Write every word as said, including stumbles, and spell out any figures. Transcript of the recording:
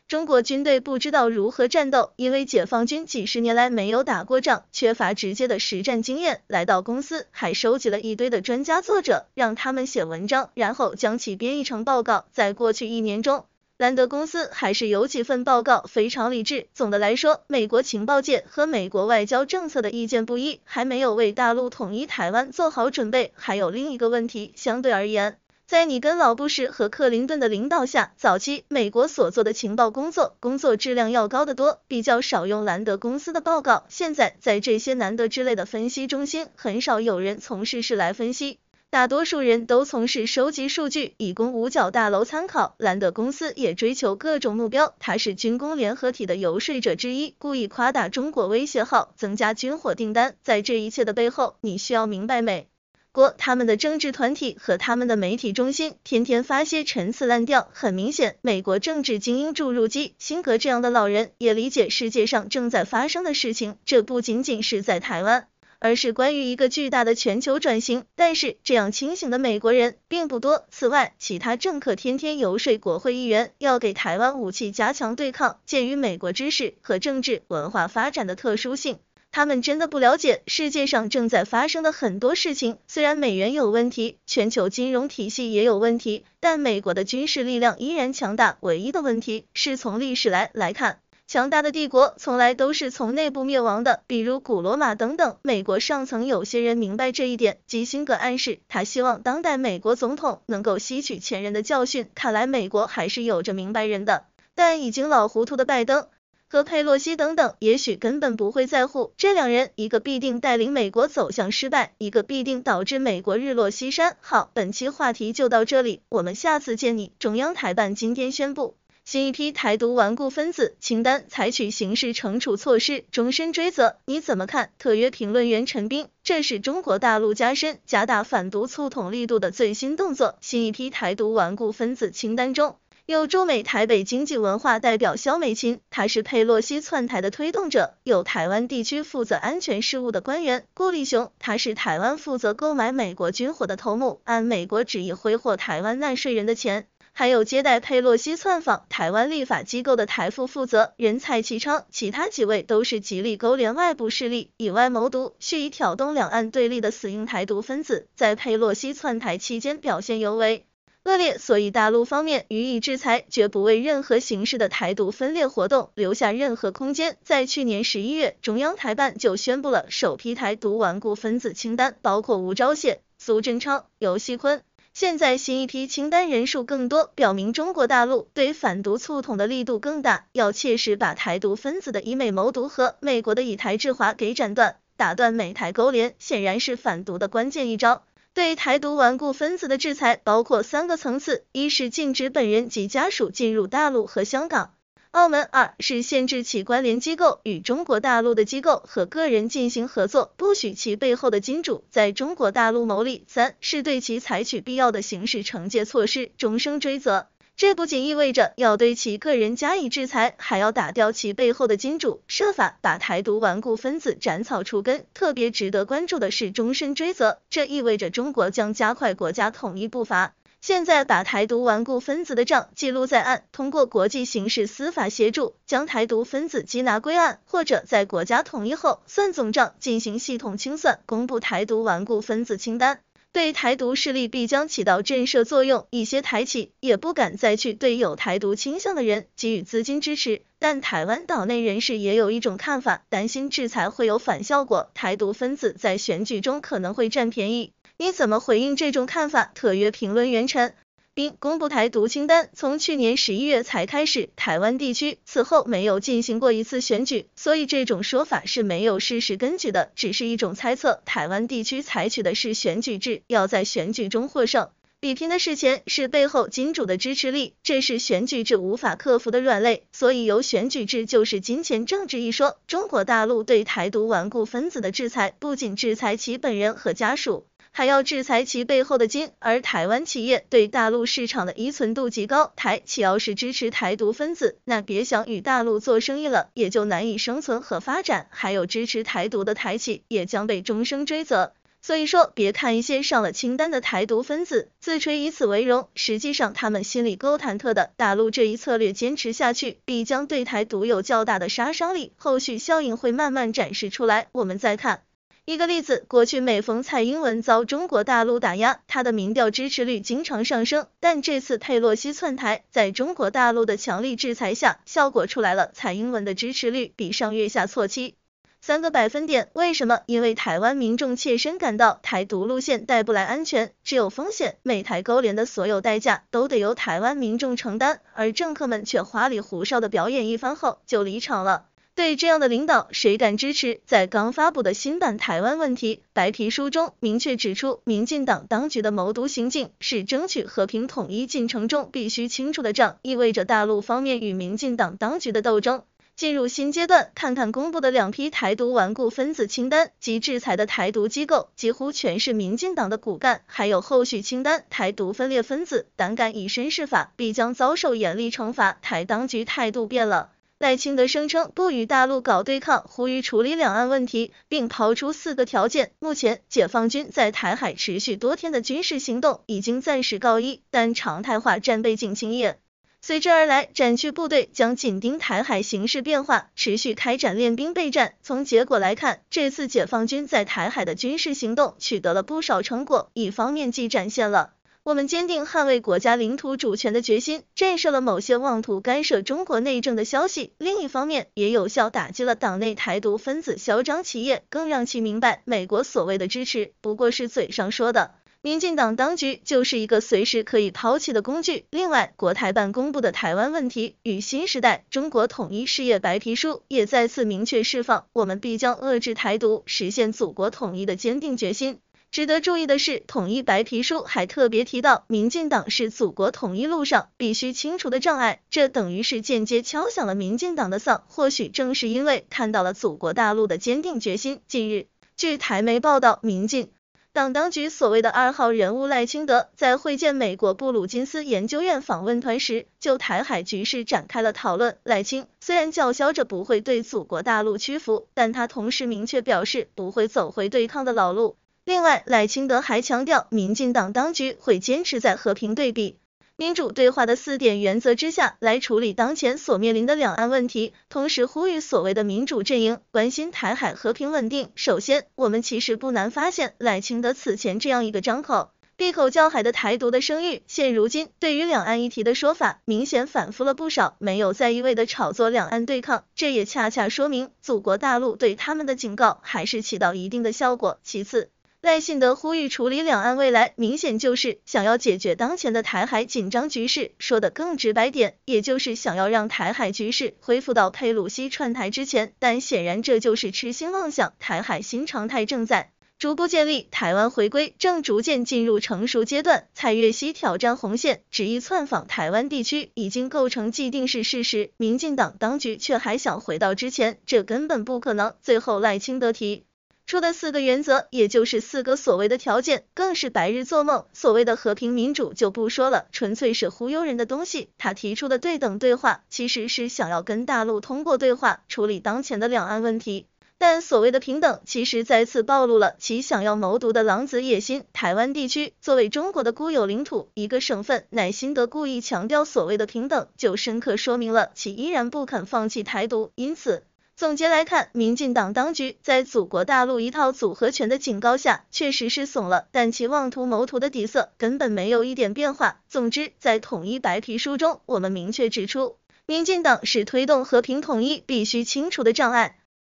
中国军队不知道如何战斗，因为解放军几十年来没有打过仗，缺乏直接的实战经验。来到公司，还收集了一堆的专家作者，让他们写文章，然后将其编译成报告。在过去一年中，兰德公司还是有几份报告非常理智。总的来说，美国情报界和美国外交政策的意见不一，还没有为大陆统一台湾做好准备。还有另一个问题，相对而言，在尼根劳布什和克林顿的领导下，早期美国所做的情报工作，工作质量要高得多，比较少用兰德公司的报告。现在在这些兰德之类的分析中心，很少有人从事事来分析，大多数人都从事收集数据，以供五角大楼参考。兰德公司也追求各种目标，它是军工联合体的游说者之一，故意夸大中国威胁号，增加军火订单。在这一切的背后，你需要明白美国他们的政治团体和他们的媒体中心天天发些陈词滥调。很明显，美国政治精英注入机辛格这样的老人也理解世界上正在发生的事情，这不仅仅是在台湾，而是关于一个巨大的全球转型。但是这样清醒的美国人并不多。此外，其他政客天天游说国会议员要给台湾武器加强对抗。鉴于美国知识和政治文化发展的特殊性，他们真的不了解世界上正在发生的很多事情。虽然美元有问题，全球金融体系也有问题，但美国的军事力量依然强大。唯一的问题是从历史来来看，强大的帝国从来都是从内部灭亡的，比如古罗马等等。美国上层有些人明白这一点，基辛格暗示他希望当代美国总统能够吸取前人的教训。看来美国还是有着明白人的，但已经老糊涂的拜登和佩洛西等等，也许根本不会在乎。这两人，一个必定带领美国走向失败，一个必定导致美国日落西山。好，本期话题就到这里，我们下次见你。中央台办今天宣布，新一批台独顽固分子清单采取刑事惩处措施，终身追责。你怎么看？特约评论员陈斌，这是中国大陆加深加大反独促统力度的最新动作。新一批台独顽固分子清单中有驻美台北经济文化代表萧美琴，他是佩洛西窜台的推动者；有台湾地区负责安全事务的官员顾立雄，他是台湾负责购买美国军火的头目，按美国旨意挥霍台湾纳税人的钱；还有接待佩洛西窜访台湾立法机构的台副负责人蔡其昌，其他几位都是极力勾连外部势力，以外谋独，蓄意挑动两岸对立的死硬台独分子，在佩洛西窜台期间表现尤为恶劣，所以大陆方面予以制裁，绝不为任何形式的台独分裂活动留下任何空间。在去年十一月，中央台办就宣布了首批台独顽固分子清单，包括吴钊燮、苏贞昌、游锡堃。现在新一批清单人数更多，表明中国大陆对反独促统的力度更大，要切实把台独分子的以美谋独和美国的以台制华给斩断，打断美台勾连，显然是反独的关键一招。对台独顽固分子的制裁包括三个层次：一是禁止本人及家属进入大陆和香港、澳门；二是限制其关联机构与中国大陆的机构和个人进行合作，不许其背后的金主在中国大陆牟利；三是对其采取必要的刑事惩戒措施，终生追责。这不仅意味着要对其个人加以制裁，还要打掉其背后的金主，设法把台独顽固分子斩草除根。特别值得关注的是终身追责，这意味着中国将加快国家统一步伐。现在把台独顽固分子的账记录在案，通过国际刑事司法协助，将台独分子缉拿归案，或者在国家统一后算总账，进行系统清算，公布台独顽固分子清单。对台独势力必将起到震慑作用，一些台企也不敢再去对有台独倾向的人给予资金支持。但台湾岛内人士也有一种看法，担心制裁会有反效果，台独分子在选举中可能会占便宜。你怎么回应这种看法？特约评论员陈并公布台独清单，从去年十一月才开始，台湾地区此后没有进行过一次选举，所以这种说法是没有事实根据的，只是一种猜测。台湾地区采取的是选举制，要在选举中获胜，比拼的是钱，是背后金主的支持力，这是选举制无法克服的软肋，所以有选举制就是金钱政治一说。中国大陆对台独顽固分子的制裁，不仅制裁其本人和家属，还要制裁其背后的金，而台湾企业对大陆市场的依存度极高，台企要是支持台独分子，那别想与大陆做生意了，也就难以生存和发展。还有支持台独的台企也将被终生追责。 所以说，别看一些上了清单的台独分子自吹以此为荣，实际上他们心里够忐忑的。大陆这一策略坚持下去，必将对台独有较大的杀伤力，后续效应会慢慢展示出来。我们再看一个例子，过去每逢蔡英文遭中国大陆打压，他的民调支持率经常上升，但这次佩洛西窜台，在中国大陆的强力制裁下，效果出来了，蔡英文的支持率比上月下挫七三个百分点。为什么？因为台湾民众切身感到台独路线带不来安全，只有风险，美台勾连的所有代价都得由台湾民众承担，而政客们却花里胡哨的表演一番后就离场了。对这样的领导，谁敢支持？在刚发布的新版台湾问题白皮书中，明确指出，民进党当局的谋独行径是争取和平统一进程中必须清除的账，意味着大陆方面与民进党当局的斗争进入新阶段。看看公布的两批台独顽固分子清单及制裁的台独机构，几乎全是民进党的骨干，还有后续清单，台独分裂分子胆敢以身试法，必将遭受严厉惩罚。台当局态度变了。赖清德声称不与大陆搞对抗，呼吁处理两岸问题，并抛出四个条件。目前，解放军在台海持续多天的军事行动已经暂时告一，但常态化战备警情也随之而来，战区部队将紧盯台海形势变化，持续开展练兵备战。从结果来看，这次解放军在台海的军事行动取得了不少成果，一方面既展现了我们坚定捍卫国家领土主权的决心，震慑了某些妄图干涉中国内政的消息，另一方面也有效打击了党内台独分子嚣张企业，更让其明白美国所谓的支持不过是嘴上说的，民进党当局就是一个随时可以抛弃的工具。另外，国台办公布的台湾问题与新时代中国统一事业白皮书也再次明确释放我们必将遏制台独，实现祖国统一的坚定决心。值得注意的是，统一白皮书还特别提到，民进党是祖国统一路上必须清除的障碍，这等于是间接敲响了民进党的丧。或许正是因为看到了祖国大陆的坚定决心，近日，据台媒报道，民进党当局所谓的二号人物赖清德在会见美国布鲁金斯研究院访问团时，就台海局势展开了讨论。赖清虽然叫嚣着不会对祖国大陆屈服，但他同时明确表示不会走回对抗的老路。另外，赖清德还强调，民进党当局会坚持在和平对比、民主对话的四点原则之下来处理当前所面临的两岸问题，同时呼吁所谓的民主阵营关心台海和平稳定。首先，我们其实不难发现，赖清德此前这样一个张口闭口叫海的台独的声誉，现如今对于两岸议题的说法明显反复了不少，没有再一味的炒作两岸对抗，这也恰恰说明祖国大陆对他们的警告还是起到一定的效果。其次，赖清德呼吁处理两岸未来，明显就是想要解决当前的台海紧张局势，说的更直白点，也就是想要让台海局势恢复到佩鲁西串台之前，但显然这就是痴心妄想。台海新常态正在逐步建立，台湾回归正逐渐进入成熟阶段，蔡岳熙挑战红线，执意窜访台湾地区已经构成既定是事实，民进党当局却还想回到之前，这根本不可能。最后，赖清德提出的四个原则，也就是四个所谓的条件，更是白日做梦。所谓的和平民主就不说了，纯粹是忽悠人的东西。他提出的对等对话，其实是想要跟大陆通过对话处理当前的两岸问题。但所谓的平等，其实再次暴露了其想要谋独的狼子野心。台湾地区作为中国的固有领土，一个省份，赖清德故意强调所谓的平等，就深刻说明了其依然不肯放弃台独。因此，总结来看，民进党当局在祖国大陆一套组合拳的警告下，确实是怂了，但其妄图谋图的底色根本没有一点变化。总之，在统一白皮书中，我们明确指出，民进党是推动和平统一必须清除的障碍。